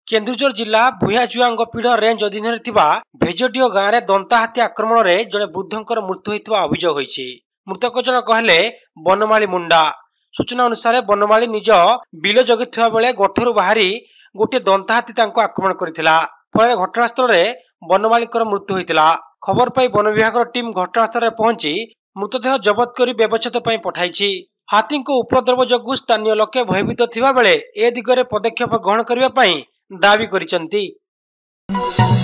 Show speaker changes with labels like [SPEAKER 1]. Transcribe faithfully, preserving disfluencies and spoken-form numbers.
[SPEAKER 1] केन्दुझर जिला भूयाजुआंग पीढ़ रेंज अधीन भेजडीह गाँव में दंता हाथी आक्रमण में जड़े वृद्धर मृत्यु होता अभियोग होती। मृतक जनक कहले बनमाली मुंडा। सूचना अनुसार बनमाली निज बिल जगुवा बेले गोठरू बाहरी गोटे दंता हाथी आक्रमण करथिला। फल घटनास्थल में बनमाली मृत्यु होता। खबर पाई वन विभाग टीम घटनास्थल में पहुंची मृतदेह जबत कर व्यवच्छेद पठाई। हाथी उपद्रव जगू स्थानीय लोके भयभीत थिबा बेले ए दिगरे पदक्षेप ग्रहण करने दाबी करिसंती।